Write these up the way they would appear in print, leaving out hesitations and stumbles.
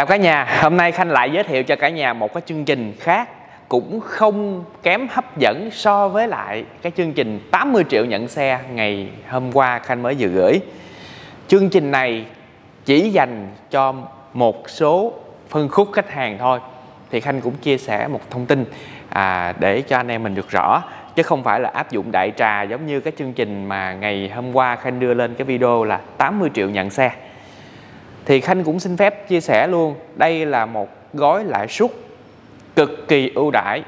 Chào cả nhà, hôm nay Khanh lại giới thiệu cho cả nhà một cái chương trình khác cũng không kém hấp dẫn so với lại cái chương trình 80 triệu nhận xe ngày hôm qua Khanh mới vừa gửi. Chương trình này chỉ dành cho một số phân khúc khách hàng thôi. Thì Khanh cũng chia sẻ một thông tin để cho anh em mình được rõ, chứ không phải là áp dụng đại trà giống như cái chương trình mà ngày hôm qua Khanh đưa lên cái video là 80 triệu nhận xe. Thì Khanh cũng xin phép chia sẻ luôn, đây là một gói lãi suất cực kỳ ưu đãi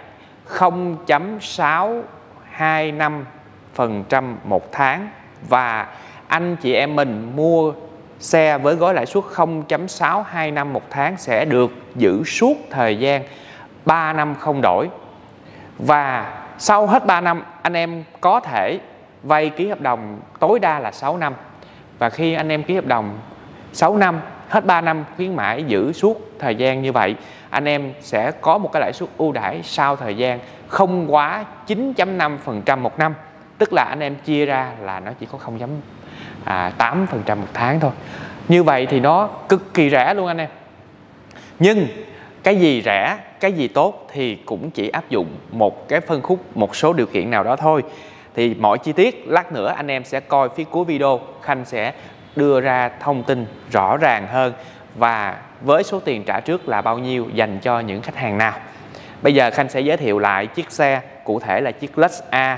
0.625% một tháng, và anh chị em mình mua xe với gói lãi suất 0.625 một tháng sẽ được giữ suốt thời gian 3 năm không đổi. Và sau hết 3 năm anh em có thể vay ký hợp đồng tối đa là 6 năm. Và khi anh em ký hợp đồng 6 năm, hết 3 năm khuyến mãi giữ suốt thời gian như vậy, anh em sẽ có một cái lãi suất ưu đãi sau thời gian không quá 9.5% một năm. Tức là anh em chia ra là nó chỉ có 0.8% một tháng thôi. Như vậy thì nó cực kỳ rẻ luôn anh em. Nhưng cái gì rẻ, cái gì tốt thì cũng chỉ áp dụng một cái phân khúc, một số điều kiện nào đó thôi. Thì mọi chi tiết lát nữa anh em sẽ coi phía cuối video, Khanh sẽ đưa ra thông tin rõ ràng hơn và với số tiền trả trước là bao nhiêu dành cho những khách hàng nào. Bây giờ Khanh sẽ giới thiệu lại chiếc xe, cụ thể là chiếc Lux A,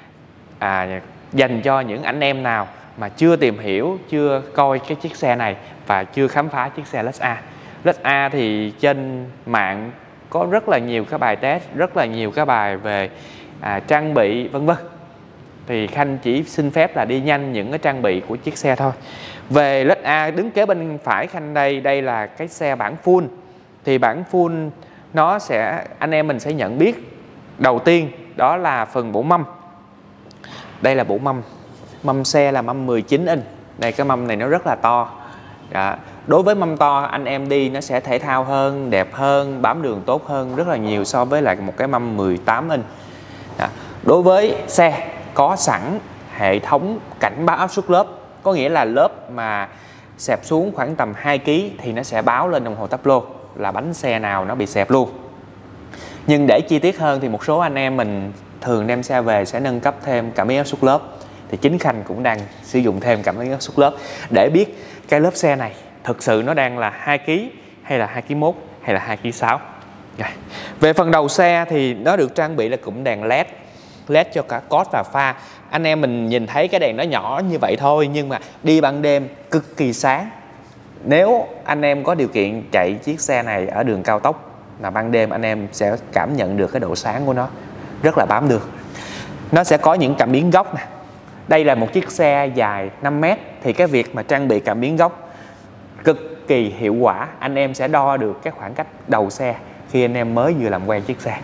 dành cho những anh em nào mà chưa tìm hiểu, chưa coi cái chiếc xe này và chưa khám phá chiếc xe Lux A. Lux A thì trên mạng có rất là nhiều các bài test, rất là nhiều các bài về trang bị vân vân. Thì Khanh chỉ xin phép là đi nhanh những cái trang bị của chiếc xe thôi. Về Lux A đứng kế bên phải Khanh đây là cái xe bản full. Thì bản full nó sẽ, anh em mình sẽ nhận biết đầu tiên đó là phần bộ mâm. Đây là bộ mâm. Mâm xe là mâm 19 inch. Đây, cái mâm này nó rất là to. Đối với mâm to anh em đi nó sẽ thể thao hơn, đẹp hơn, bám đường tốt hơn rất là nhiều so với lại một cái mâm 18 inch. Đối với xe có sẵn hệ thống cảnh báo áp suất lớp, có nghĩa là lớp mà xẹp xuống khoảng tầm 2 kg thì nó sẽ báo lên đồng hồ táp lô là bánh xe nào nó bị xẹp luôn. Nhưng để chi tiết hơn thì một số anh em mình thường đem xe về sẽ nâng cấp thêm cảm biến áp suất lớp. Thì chính Khanh cũng đang sử dụng thêm cảm biến áp suất lớp để biết cái lớp xe này thực sự nó đang là 2 kg hay là 2 kg 1 hay là 2 kg 6. Về phần đầu xe thì nó được trang bị là cụm đèn LED cho cả cốt và pha. Anh em mình nhìn thấy cái đèn nó nhỏ như vậy thôi, nhưng mà đi ban đêm cực kỳ sáng. Nếu anh em có điều kiện chạy chiếc xe này ở đường cao tốc là ban đêm anh em sẽ cảm nhận được cái độ sáng của nó rất là bám đường. Nó sẽ có những cảm biến góc nè. Đây là một chiếc xe dài 5 m thì cái việc mà trang bị cảm biến góc cực kỳ hiệu quả. Anh em sẽ đo được cái khoảng cách đầu xe khi anh em mới vừa làm quen chiếc xe.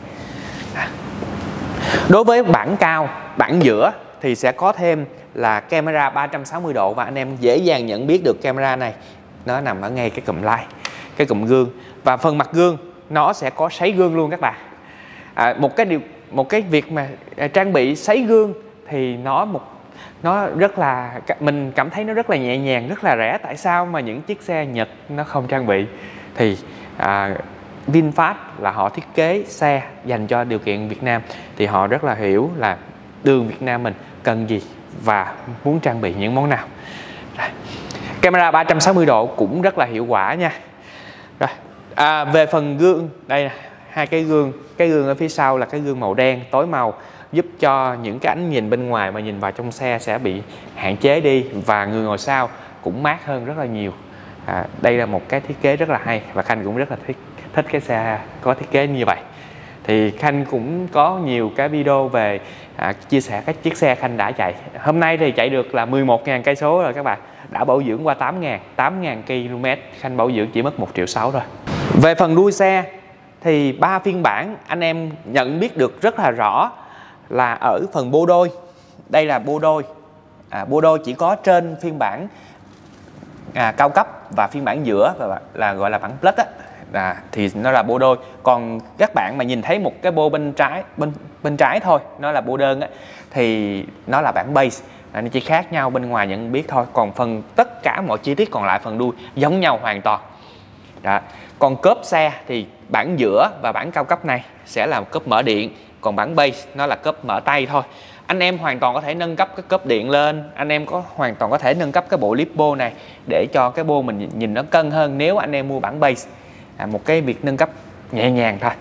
Đối với bản cao, bản giữa thì sẽ có thêm là camera 360 độ, và anh em dễ dàng nhận biết được camera này nó nằm ở ngay cái cụm light, cái cụm gương. Và phần mặt gương nó sẽ có sấy gương luôn các bạn. Một cái việc mà trang bị sấy gương thì nó rất là, mình cảm thấy nó rất là nhẹ nhàng, rất là rẻ. Tại sao mà những chiếc xe Nhật nó không trang bị? Thì VinFast là họ thiết kế xe dành cho điều kiện Việt Nam, thì họ rất là hiểu là đường Việt Nam mình cần gì và muốn trang bị những món nào. Camera 360 độ cũng rất là hiệu quả nha. Về phần gương, đây hai cái gương ở phía sau là cái gương màu đen tối màu, giúp cho những cái ánh nhìn bên ngoài mà nhìn vào trong xe sẽ bị hạn chế đi, và người ngồi sau cũng mát hơn rất là nhiều. Đây là một cái thiết kế rất là hay và Khanh cũng rất là thích cái xe có thiết kế như vậy. Thì Khanh cũng có nhiều cái video về chia sẻ các chiếc xe Khanh đã chạy. Hôm nay thì chạy được là 11.000 cây số rồi các bạn. Đã bảo dưỡng qua 8.000 km, Khanh bảo dưỡng chỉ mất 1,6 triệu thôi. Về phần đuôi xe thì 3 phiên bản anh em nhận biết được rất là rõ là ở phần bô đôi. Đây là bô đôi. Bô đôi chỉ có trên phiên bản cao cấp và phiên bản giữa là gọi là bản Plus thì nó là bô đôi. Còn các bạn mà nhìn thấy một cái bô bên trái thôi, nó là bô đơn thì nó là bản base. Nó chỉ khác nhau bên ngoài nhận biết thôi. Còn phần tất cả mọi chi tiết còn lại phần đuôi giống nhau hoàn toàn. Đó. Còn cốp xe thì bản giữa và bản cao cấp này sẽ là cốp mở điện, còn bản base nó là cốp mở tay thôi. Anh em hoàn toàn có thể nâng cấp cái cốp điện lên, anh em hoàn toàn có thể nâng cấp cái bộ lipo này để cho cái bô mình nhìn nó cân hơn nếu anh em mua bản base. Một cái việc nâng cấp nhẹ nhàng thôi.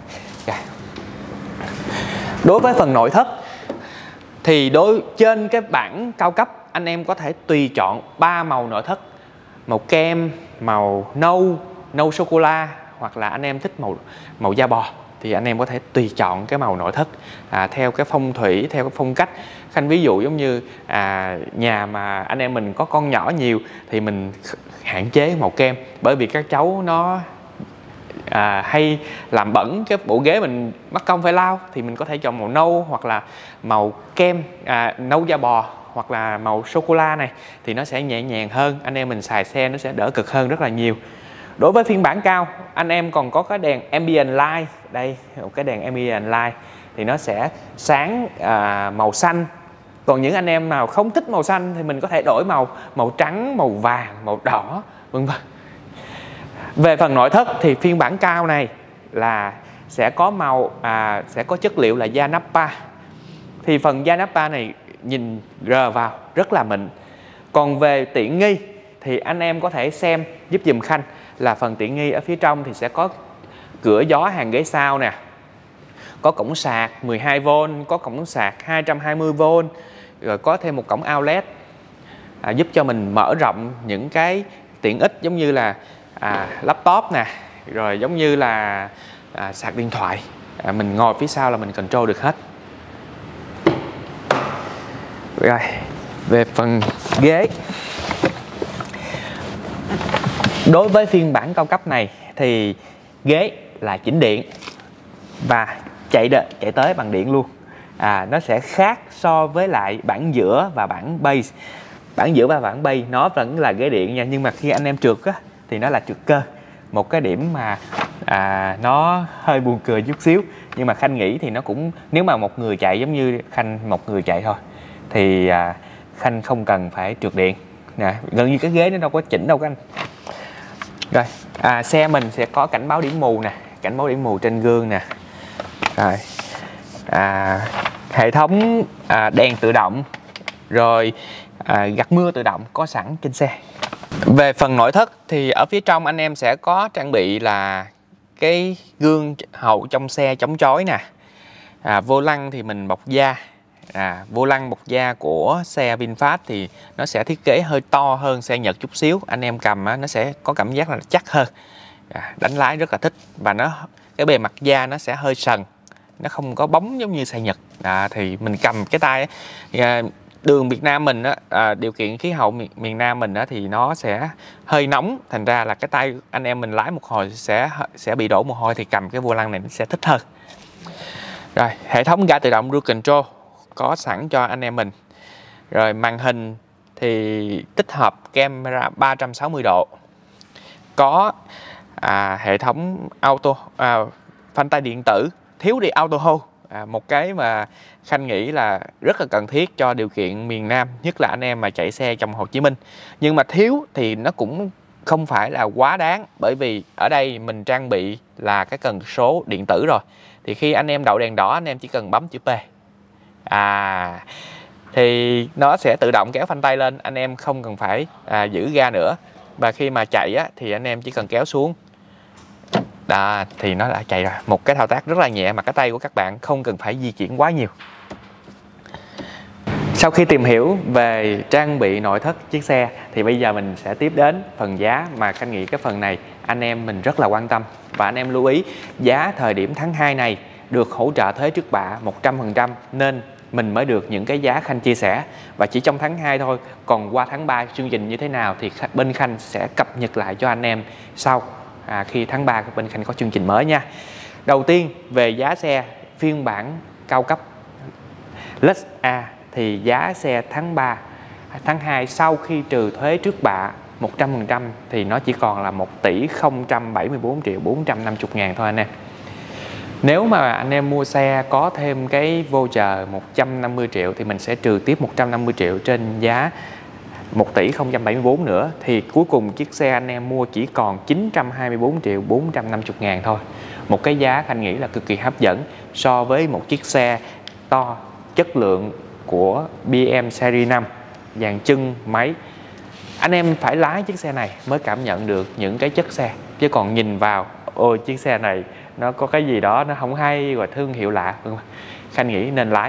Đối với phần nội thất thì trên cái bản cao cấp anh em có thể tùy chọn 3 màu nội thất: màu kem, màu nâu sô cô la, hoặc là anh em thích màu da bò thì anh em có thể tùy chọn cái màu nội thất theo cái phong thủy, theo cái phong cách. Khanh ví dụ giống như nhà mà anh em mình có con nhỏ nhiều thì mình hạn chế màu kem, bởi vì các cháu nó hay làm bẩn cái bộ ghế, mình mất công phải lau, thì mình có thể chọn màu nâu hoặc là màu kem, nâu da bò hoặc là màu sô cô la này thì nó sẽ nhẹ nhàng hơn, anh em mình xài xe nó sẽ đỡ cực hơn rất là nhiều. Đối với phiên bản cao, anh em còn có cái đèn ambient light, đây một cái đèn ambient light thì nó sẽ sáng màu xanh. Còn những anh em nào không thích màu xanh thì mình có thể đổi màu trắng, màu vàng, màu đỏ, vân vân. Về phần nội thất thì phiên bản cao này là sẽ có chất liệu là da nappa. Thì phần da nappa này nhìn rờ vào rất là mịn. Còn về tiện nghi thì anh em có thể xem giúp dùm Khanh là phần tiện nghi ở phía trong thì sẽ có cửa gió hàng ghế sau nè, có cổng sạc 12V, có cổng sạc 220V, rồi có thêm một cổng outlet giúp cho mình mở rộng những cái tiện ích giống như là laptop nè, rồi giống như là sạc điện thoại. Mình ngồi phía sau là mình control được hết. Rồi về phần ghế, đối với phiên bản cao cấp này thì ghế là chỉnh điện và chạy tới bằng điện luôn. Nó sẽ khác so với lại bản giữa và bản base. Bản giữa và bản base nó vẫn là ghế điện nha, nhưng mà khi anh em trượt á, thì nó là trượt cơ. Một cái điểm mà nó hơi buồn cười chút xíu, nhưng mà Khanh nghĩ thì nó cũng, nếu mà một người chạy giống như Khanh một người chạy thôi thì Khanh không cần phải trượt điện nè, gần như cái ghế nó đâu có chỉnh đâu các anh. Rồi xe mình sẽ có cảnh báo điểm mù nè, cảnh báo điểm mù trên gương nè. Rồi hệ thống đèn tự động, rồi gạt mưa tự động có sẵn trên xe. Về phần nội thất thì ở phía trong anh em sẽ có trang bị là cái gương hậu trong xe chống chói nè. Vô lăng thì mình bọc da. Vô lăng bọc da của xe VinFast thì nó sẽ thiết kế hơi to hơn xe Nhật chút xíu. Anh em cầm nó sẽ có cảm giác là chắc hơn. Đánh lái rất là thích. Và cái bề mặt da nó sẽ hơi sần, nó không có bóng giống như xe Nhật. Thì mình cầm cái tay đường Việt Nam mình điều kiện khí hậu miền Nam mình thì nó sẽ hơi nóng, thành ra là cái tay anh em mình lái một hồi sẽ bị đổ mồ hôi, thì cầm cái vô lăng này nó sẽ thích hơn. Rồi hệ thống ga tự động cruise control có sẵn cho anh em mình. Rồi màn hình thì tích hợp camera 360 độ, có hệ thống auto phanh tay điện tử, thiếu đi auto hold. Một cái mà Khanh nghĩ là rất là cần thiết cho điều kiện miền Nam, nhất là anh em mà chạy xe trong Hồ Chí Minh. Nhưng mà thiếu thì nó cũng không phải là quá đáng, bởi vì ở đây mình trang bị là cái cần số điện tử rồi. Thì khi anh em đậu đèn đỏ, anh em chỉ cần bấm chữ P thì nó sẽ tự động kéo phanh tay lên, anh em không cần phải giữ ga nữa. Và khi mà chạy thì anh em chỉ cần kéo xuống thì nó đã chạy rồi. Một cái thao tác rất là nhẹ mà cái tay của các bạn không cần phải di chuyển quá nhiều. Sau khi tìm hiểu về trang bị nội thất chiếc xe thì bây giờ mình sẽ tiếp đến phần giá, mà Khanh nghĩ cái phần này anh em mình rất là quan tâm. Và anh em lưu ý, giá thời điểm tháng 2 này được hỗ trợ thuế trước bạ 100%, nên mình mới được những cái giá Khanh chia sẻ. Và chỉ trong tháng 2 thôi, còn qua tháng 3 chương trình như thế nào thì bên Khanh sẽ cập nhật lại cho anh em sau, khi tháng 3 bên Khanh có chương trình mới nha. Đầu tiên về giá xe phiên bản cao cấp Lux A thì giá xe tháng 2 sau khi trừ thuế trước bạ 100% thì nó chỉ còn là 1.074.450.000 thôi anh em. Nếu mà anh em mua xe có thêm cái voucher 150 triệu thì mình sẽ trừ tiếp 150 triệu trên giá 1 tỷ 074 nữa, thì cuối cùng chiếc xe anh em mua chỉ còn 924 triệu 450 ngàn thôi. Một cái giá Khanh nghĩ là cực kỳ hấp dẫn so với một chiếc xe to, chất lượng của BM Series 5, dàn chân máy. Anh em phải lái chiếc xe này mới cảm nhận được những cái chất xe, chứ còn nhìn vào ôi chiếc xe này nó có cái gì đó nó không hay và thương hiệu lạ, Khanh nghĩ nên lái.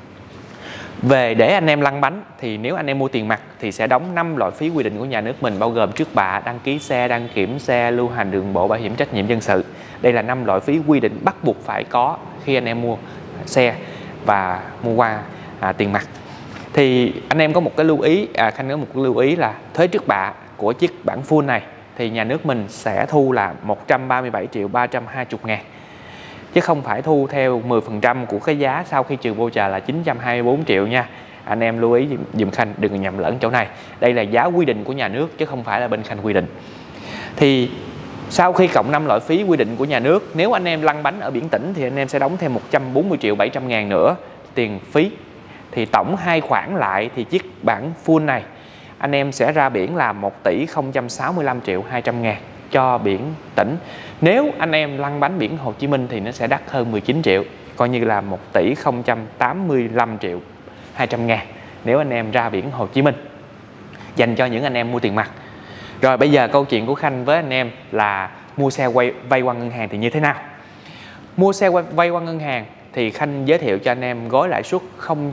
Về để anh em lăn bánh thì nếu anh em mua tiền mặt thì sẽ đóng 5 loại phí quy định của nhà nước mình, bao gồm trước bạ, đăng ký xe, đăng kiểm xe, lưu hành đường bộ, bảo hiểm trách nhiệm dân sự. Đây là 5 loại phí quy định bắt buộc phải có khi anh em mua xe và mua qua tiền mặt. Thì anh em có một cái lưu ý, Khanh có một cái lưu ý là thuế trước bạ của chiếc bản full này thì nhà nước mình sẽ thu là 137 triệu 320 ngàn, chứ không phải thu theo 10% của cái giá sau khi trừ voucher là 924 triệu nha. Anh em lưu ý dùm Khanh đừng nhầm lẫn chỗ này. Đây là giá quy định của nhà nước chứ không phải là bên Khanh quy định. Thì sau khi cộng 5 loại phí quy định của nhà nước, nếu anh em lăn bánh ở biển tỉnh thì anh em sẽ đóng thêm 140 triệu 700 ngàn nữa tiền phí. Thì tổng hai khoản lại thì chiếc bản full này anh em sẽ ra biển là 1 tỷ 065 triệu 200 ngàn cho biển tỉnh. Nếu anh em lăn bánh biển Hồ Chí Minh thì nó sẽ đắt hơn 19 triệu, coi như là 1 tỷ 085 triệu 200 ngàn nếu anh em ra biển Hồ Chí Minh, dành cho những anh em mua tiền mặt. Rồi bây giờ câu chuyện của Khanh với anh em là mua xe vay qua ngân hàng thì như thế nào? Mua xe vay qua ngân hàng thì Khanh giới thiệu cho anh em gói lãi suất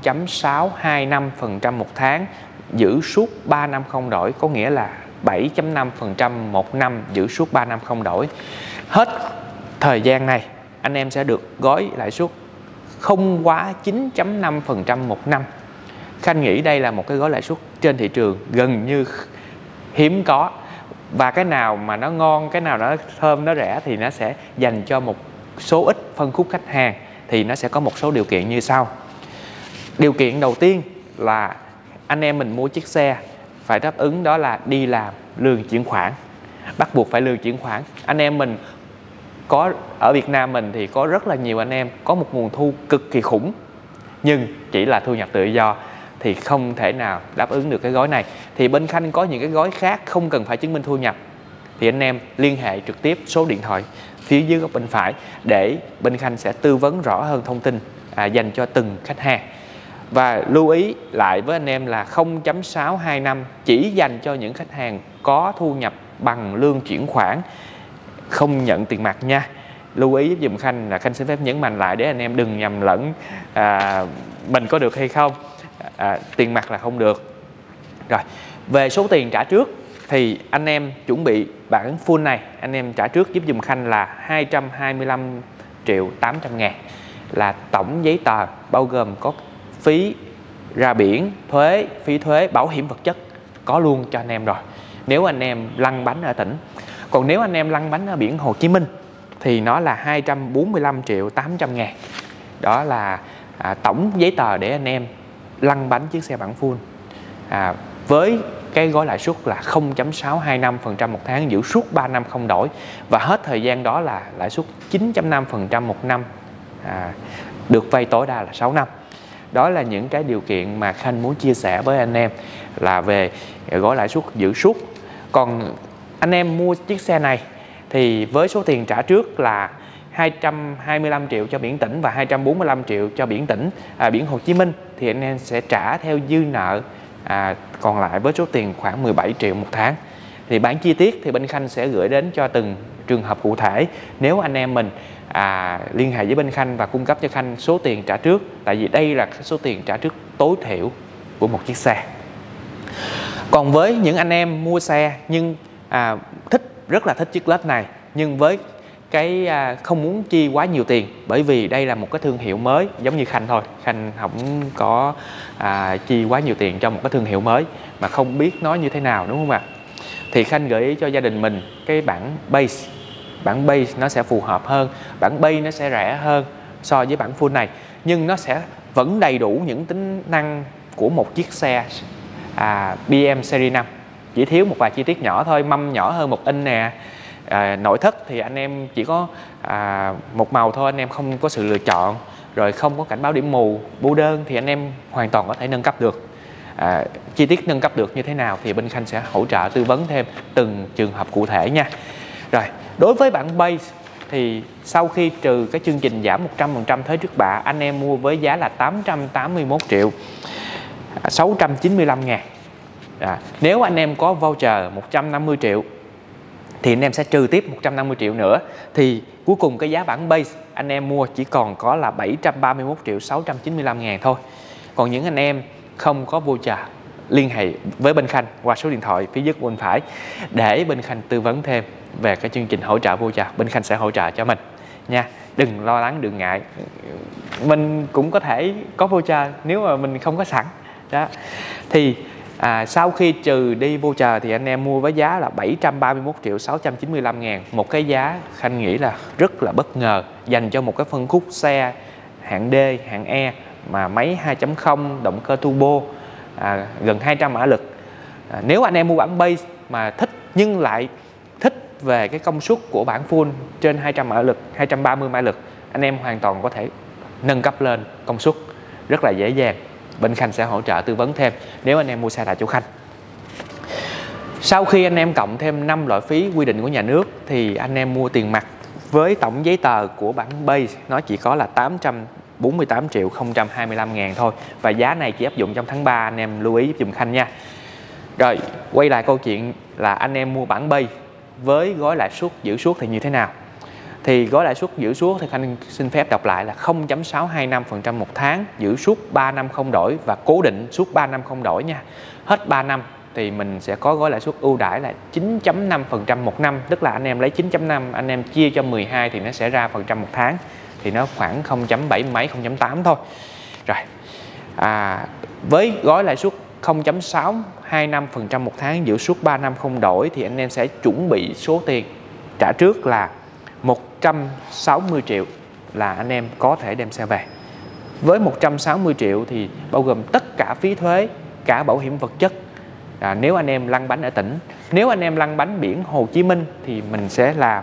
0.625% một tháng, giữ suốt 3 năm không đổi, có nghĩa là 7.5% một năm, giữ suốt 3 năm không đổi. Hết thời gian này anh em sẽ được gói lãi suất không quá 9.5% một năm. Khanh nghĩ đây là một cái gói lãi suất trên thị trường gần như hiếm có. Và cái nào mà nó ngon, cái nào nó thơm, nó rẻ thì nó sẽ dành cho một số ít phân khúc khách hàng. Thì nó sẽ có một số điều kiện như sau. Điều kiện đầu tiên là anh em mình mua chiếc xe phải đáp ứng, đó là đi làm lương chuyển khoản, bắt buộc phải lương chuyển khoản. Anh em mình có ở Việt Nam mình thì có rất là nhiều anh em có một nguồn thu cực kỳ khủng, nhưng chỉ là thu nhập tự do thì không thể nào đáp ứng được cái gói này. Thì bên Khanh có những cái gói khác không cần phải chứng minh thu nhập, thì anh em liên hệ trực tiếp số điện thoại phía dưới góc bên phải để bên Khanh sẽ tư vấn rõ hơn thông tin dành cho từng khách hàng. Và lưu ý lại với anh em là 0.625 chỉ dành cho những khách hàng có thu nhập bằng lương chuyển khoản, không nhận tiền mặt nha. Lưu ý dùm Khanh là Khanh xin phép nhấn mạnh lại để anh em đừng nhầm lẫn mình có được hay không. Tiền mặt là không được. Rồi, về số tiền trả trước thì anh em chuẩn bị bản full này, anh em trả trước giúp dùm Khanh là 225 triệu 800 ngàn là tổng giấy tờ, bao gồm có phí ra biển, thuế, phí thuế, bảo hiểm vật chất có luôn cho anh em rồi, nếu anh em lăn bánh ở tỉnh. Còn nếu anh em lăn bánh ở biển Hồ Chí Minh thì nó là 245 triệu 800 ngàn. Đó là tổng giấy tờ để anh em lăn bánh chiếc xe bản full với cái gói lãi suất là 0.625% một tháng, giữ suốt 3 năm không đổi, và hết thời gian đó là lãi suất 9.5% một năm, được vay tối đa là 6 năm. Đó là những cái điều kiện mà Khanh muốn chia sẻ với anh em là về gói lãi suất giữ suốt. Còn anh em mua chiếc xe này thì với số tiền trả trước là 225 triệu cho biển tỉnh và 245 triệu cho biển tỉnh, biển Hồ Chí Minh, thì anh em sẽ trả theo dư nợ còn lại với số tiền khoảng 17 triệu một tháng. Thì bản chi tiết thì bên Khanh sẽ gửi đến cho từng trường hợp cụ thể nếu anh em mình liên hệ với bên Khanh và cung cấp cho Khanh số tiền trả trước, tại vì đây là số tiền trả trước tối thiểu của một chiếc xe. Còn với những anh em mua xe nhưng rất là thích chiếc Lexus này, nhưng với cái không muốn chi quá nhiều tiền, bởi vì đây là một cái thương hiệu mới giống như Khanh thôi. Khanh không có chi quá nhiều tiền cho một cái thương hiệu mới mà không biết nói như thế nào, đúng không ạ? Thì Khanh gợi ý cho gia đình mình cái bản base. Bản base nó sẽ phù hợp hơn, bản base nó sẽ rẻ hơn so với bản full này, nhưng nó sẽ vẫn đầy đủ những tính năng của một chiếc xe BM Series 5. Chỉ thiếu một vài chi tiết nhỏ thôi, mâm nhỏ hơn 1 inch nè. Nội thất thì anh em chỉ có một màu thôi, anh em không có sự lựa chọn. Rồi không có cảnh báo điểm mù, bô đơn thì anh em hoàn toàn có thể nâng cấp được. chi tiết nâng cấp được như thế nào thì bên Khanh sẽ hỗ trợ tư vấn thêm từng trường hợp cụ thể nha. Rồi, đối với bản base thì sau khi trừ cái chương trình giảm 100% thuế trước bạ, anh em mua với giá là 881 triệu 695 ngàn. Nếu anh em có voucher 150 triệu thì anh em sẽ trừ tiếp 150 triệu nữa, thì cuối cùng cái giá bản base anh em mua chỉ còn có là 731 triệu 695 ngàn thôi. Còn những anh em không có voucher, liên hệ với bên Khanh qua số điện thoại phía dưới bên phải để bên Khanh tư vấn thêm về cái chương trình hỗ trợ voucher. Bên Khanh sẽ hỗ trợ cho mình nha, đừng lo lắng, đừng ngại, mình cũng có thể có voucher nếu mà mình không có sẵn đó. Thì sau khi trừ đi voucher thì anh em mua với giá là 731 triệu 695 ngàn. Một cái giá Khanh nghĩ là rất là bất ngờ dành cho một cái phân khúc xe hạng D, hạng E mà máy 2.0 động cơ turbo gần 200 mã lực. Nếu anh em mua bản base mà thích nhưng lại thích về cái công suất của bản full trên 200 mã lực, 230 mã lực, anh em hoàn toàn có thể nâng cấp lên công suất rất là dễ dàng. Bên Khanh sẽ hỗ trợ tư vấn thêm nếu anh em mua xe tại chỗ Khanh. Sau khi anh em cộng thêm 5 loại phí quy định của nhà nước thì anh em mua tiền mặt với tổng giấy tờ của bản base nó chỉ có là 848 triệu 025 ngàn thôi. Và giá này chỉ áp dụng trong tháng 3, anh em lưu ý giúp dùm Khanh nha. Rồi, quay lại câu chuyện là anh em mua bản base với gói lãi suất giữ suốt thì như thế nào? Thì gói lãi suất giữ suốt thì Khanh xin phép đọc lại là 0.625% một tháng, giữ suốt 3 năm không đổi và cố định suốt 3 năm không đổi nha. Hết 3 năm thì mình sẽ có gói lãi suất ưu đãi là 9.5% một năm, tức là anh em lấy 9.5 anh em chia cho 12 thì nó sẽ ra phần trăm một tháng, thì nó khoảng 0.7 mấy 0.8 thôi. Rồi, với gói lãi suất 0.625% một tháng giữ suốt 3 năm không đổi thì anh em sẽ chuẩn bị số tiền trả trước là 160 triệu là anh em có thể đem xe về. Với 160 triệu thì bao gồm tất cả phí thuế, cả bảo hiểm vật chất. Nếu anh em lăn bánh ở tỉnh, nếu anh em lăn bánh biển Hồ Chí Minh thì mình sẽ là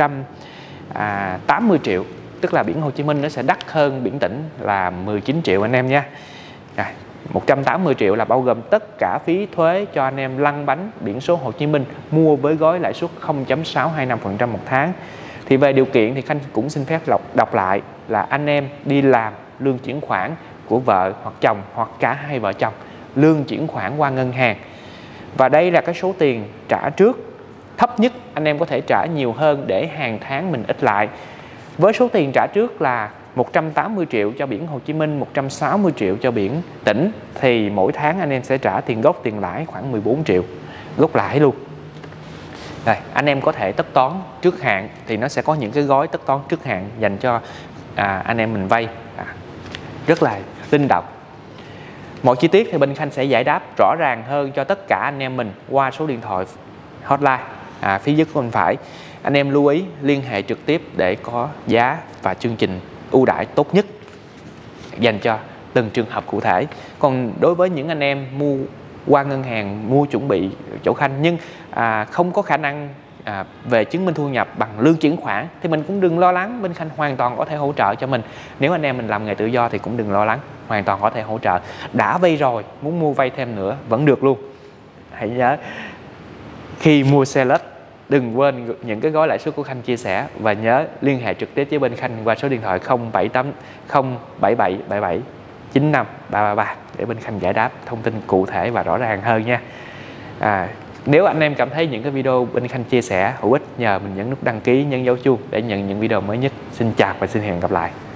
180 triệu, tức là biển Hồ Chí Minh nó sẽ đắt hơn biển tỉnh là 19 triệu anh em nha. 180 triệu là bao gồm tất cả phí thuế cho anh em lăn bánh biển số Hồ Chí Minh mua với gói lãi suất 0.625% một tháng. Thì về điều kiện thì Khanh cũng xin phép đọc lại là anh em đi làm lương chuyển khoản của vợ hoặc chồng hoặc cả hai vợ chồng, lương chuyển khoản qua ngân hàng. Và đây là cái số tiền trả trước thấp nhất, anh em có thể trả nhiều hơn để hàng tháng mình ít lại. Với số tiền trả trước là 180 triệu cho biển Hồ Chí Minh, 160 triệu cho biển tỉnh thì mỗi tháng anh em sẽ trả tiền gốc tiền lãi khoảng 14 triệu gốc lãi luôn. Rồi, anh em có thể tất toán trước hạn thì nó sẽ có những cái gói tất toán trước hạn dành cho anh em mình vay rất là linh động. Mọi chi tiết thì bên Khanh sẽ giải đáp rõ ràng hơn cho tất cả anh em mình qua số điện thoại hotline phía dưới bên phải. Anh em lưu ý liên hệ trực tiếp để có giá và chương trình ưu đãi tốt nhất dành cho từng trường hợp cụ thể. Còn đối với những anh em mua qua ngân hàng, mua chuẩn bị chỗ Khanh nhưng không có khả năng về chứng minh thu nhập bằng lương chuyển khoản thì mình cũng đừng lo lắng, bên Khanh hoàn toàn có thể hỗ trợ cho mình. Nếu anh em mình làm nghề tự do thì cũng đừng lo lắng, hoàn toàn có thể hỗ trợ. Đã vay rồi, muốn mua vay thêm nữa vẫn được luôn. Hãy nhớ khi mua xe lết đừng quên những cái gói lãi suất của Khanh chia sẻ và nhớ liên hệ trực tiếp với bên Khanh qua số điện thoại 077777 95333 để bên Khanh giải đáp thông tin cụ thể và rõ ràng hơn nha. Nếu anh em cảm thấy những cái video bên Khanh chia sẻ hữu ích, nhờ mình nhấn nút đăng ký, nhấn dấu chuông để nhận những video mới nhất. Xin chào và xin hẹn gặp lại.